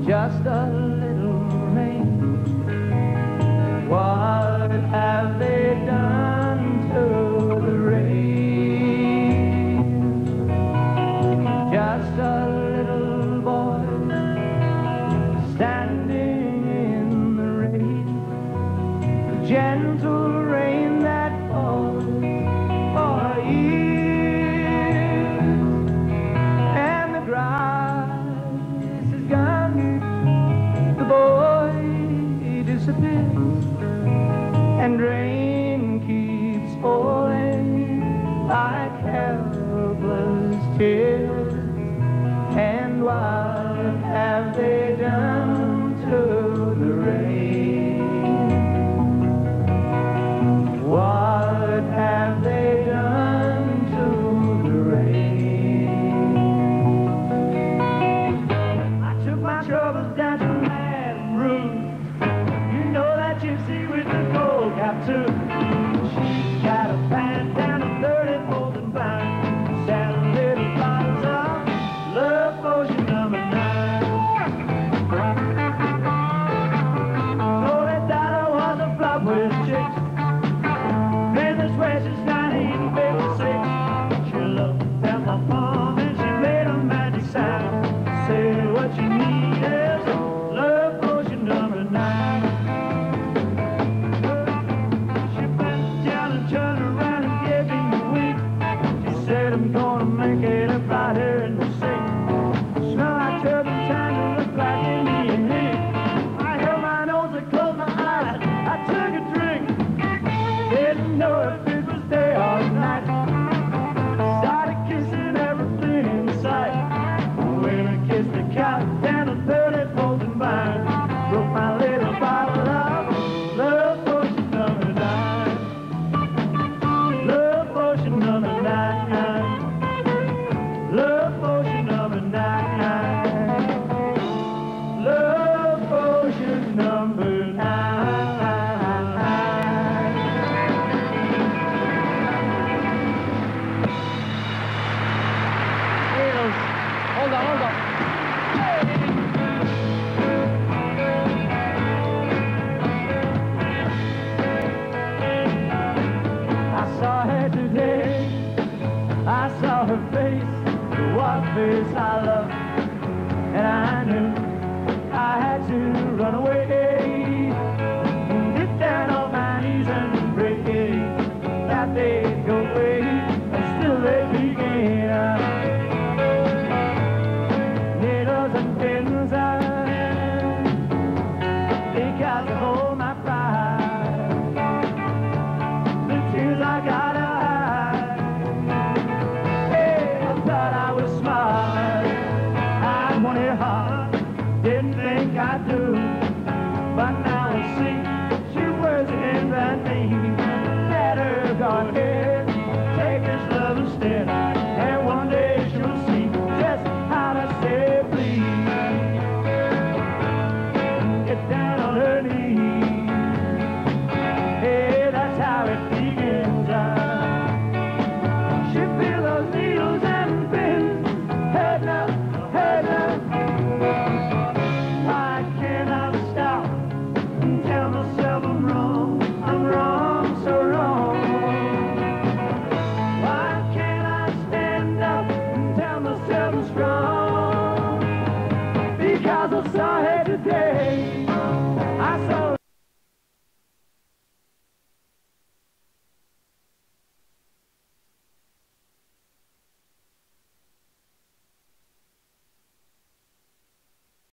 just a little rain. What have they done to the rain? Just a little boy standing in the rain, the gentle rain that falls for years, and the grass is gone, the boy disappears, and rain keeps falling like helpless tears. And what have they done to the rain? What have they done to the rain? I took my troubles down to Madame Rouge. You know that gypsy with the gold cap too. She's got a band down to 34th and Vine, selling little bottles of love potion number 9. Oh, that dollar was a flop with chicks. Been this way since 1956. She looked at my palm and she made a magic sound. Said what you need is love potion number 9. She bent down and turned around and gave me a wink. She said, I'm gonna make it up right here in the sink. Smell like turpentine and look like Indian heat. I held my nose and closed my eyes. I took a drink. Didn't know if it was day or night. Started kissing everything in sight. When I kissed the couch down to 34th and Vine, broke my little bottle of love potion number 9. Love potion number 9. Love potion number 9. Love potion number 9. Hold on, hold on. I saw her today, I saw her face, what face I love, and I knew I had to run away, get down on my knees and pray that they'd go away, and still they began. Needles and pins, they got to hold my pride. The tears I gotta hide. Hey, I thought I was smart, I wanted hard, didn't think I'd do, but now I see she was in that me. Let her go ahead.